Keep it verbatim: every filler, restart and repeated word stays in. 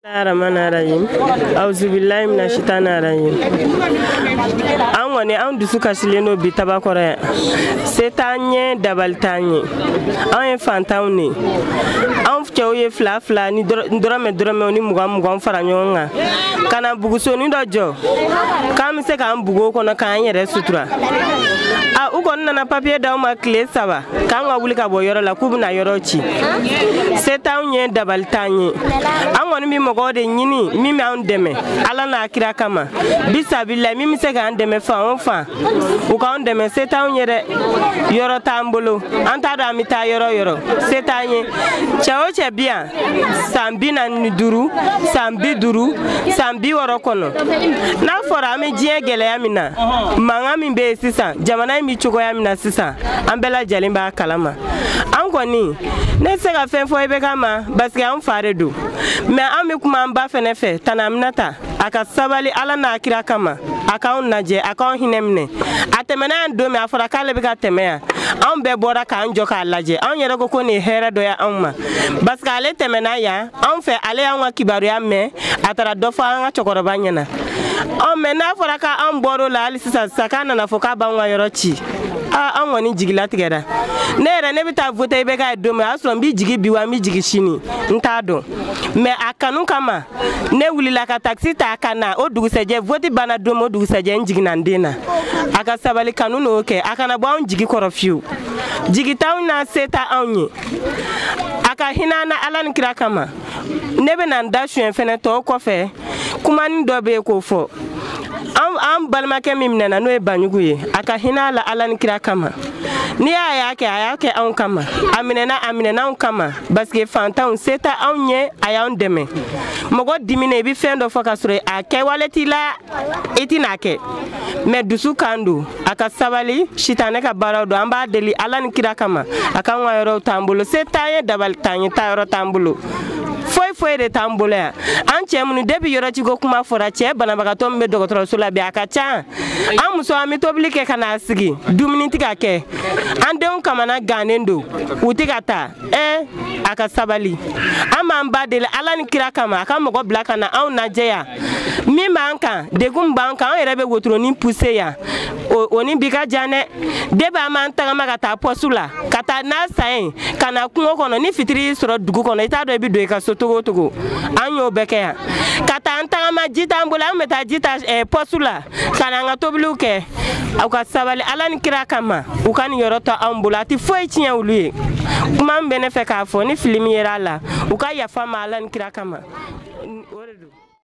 Bismillahirrahmanirrahim. Auzubillahi minashaitanirrajim. An wani an dusu kasileno bi tabakore. Setanye dabaltanye. An ye fantaw ne. An cɛw ye fila fila ni dɔrɔmɛ dɔrɔmɛ ni mugan mugan fara ɲɔgɔn kan. Kana bugusoni dɔ jɔ. K'an bɛ se k'an bugo kɔnɔ k'an yɛrɛ sutura. A u kɔni nana papier d'aw ma tile saba. K'an ka wuli ka bɔ yɔrɔ la k'u bɛna yɔrɔ ci. Se t'anw ye dabaltanye. An kɔni bi mɔgɔ de ɲini min bɛ anw dɛmɛ Ala n'a kira kama bisabila min bɛ se k'an dɛmɛ fan o fan u k'anw dɛmɛ se t'anw ye dɛ yɔrɔ t'an bolo an t'a dɔn an bɛ taa yɔrɔ yɔrɔ se t'an ye cɛ o cɛ bi yan san bi naani ni duuru san bi duuru san bi wɔɔrɔ kɔnɔ n'a fɔra an bɛ diɲɛ gɛlɛya min na mankan min bɛ yen sisan jamana in bɛ cogoya min na sisan an bɛɛ lajɛlen b'a kalama an kɔni ne tɛ se ka fɛn fɔ i bɛ k'a ma parce que an fa de don mais an bɛ kuma an ba fɛnɛ fɛ Tani Aminata a ka sabali Ala n'a kira kama a k'anw lajɛ a k'anw hinɛ minɛ a tɛmɛna yan don min a fɔra k'ale bɛ ka tɛmɛ yan anw bɛɛ bɔra k'an jɔ k'a lajɛ anw yɛrɛ ko ko nin ye hɛrɛ dɔ ye anw ma parce que ale tɛmɛna yan anw fɛ ale y'anw ka kibaruya mɛn a taara dɔ fɔ an ka cɛkɔrɔba ɲɛna ɔ mais n'a fɔra k'anw bɔr'o la hali sisan sisan k'a nana fɔ k'a b'anw ka yɔrɔ ci ah an kɔni jigilatigɛra ne yɛrɛ ne bɛ taa vote i bɛ k'a ye don min o y'a sɔrɔ n bɛ jigi bi wa n bɛ jigi sini n t'a dɔn mais a kanu kama ne wulila ka taxi ta a ka na o dugusɛjɛ vote banna don min o dugusɛjɛ n jiginna n den na a ka sabali kanu n'o kɛ a kana bɔ anw jigi kɔrɔ fiyewu jigi t'anw na se tɛ anw ye a ka hinɛ an na Ala ni kira kama ne bɛ na n da suɲɛ fɛnɛ tɔw kɔfɛ kumanin dɔ bɛ yen k'o fɔ an balimakɛ min minɛna n'o ye Banjugu ye a ka hinɛ a la Ala ni kira kama ni y'a y'a kɛ a y'a kɛ anw kama a minɛna a minɛna anw kama parce que fantanw se tɛ anw ye a y'anw dɛmɛ mɔgɔ dimina i bɛ fɛn dɔ fɔ ka sɔrɔ a kɛwale t'i la i tɛna kɛ mais dusu kan don a ka sabali sitanɛ ka baaraw don an b'a deli Ala ni kira kama a k'anw ka yɔrɔw t'an bolo se t'an ye dabali t'an ye taa yɔrɔ t'an bolo foyi foyi de t'an bolo yan an cɛ minnu depuis yɔrɔciko kuma fɔra cɛ banabagatɔ min bɛ dɔgɔtɔrɔso la bi a ka ca an muso an bɛ tobili kɛ ka n'a sigi dumuni tɛ ka kɛ an denw kamana gannen don u tɛ ka taa ɛ a ka sabali an b'an ba deli Ala ni kira kama a ka mɔgɔ bila ka na anw lajɛ yan min b'an kan degun b'an kan an yɛrɛ bɛ wotoronin poussé yan o ni bi ka jan dɛ depuis an b'an tagama ka taa poste la ka taa n'a san ye ka na kungo kɔnɔ ni fitiri y'i sɔrɔ dugu kɔnɔ i t'a dɔn i bɛ don i ka so togo togo an y'o bɛɛ kɛ yan ka taa an tagama ji t'an bolo an bɛ taa ji ta poste la ka na an ka tobiliw kɛ aw ka sabali Ala ni kira kama u ka nin yɔrɔ to anw bolo a tɛ foyi tiɲɛ olu ye kuma min bɛ ne fɛ k'a fɔ ni fili min yer'a la u ka yafa ma Ala ni kira kama o de don.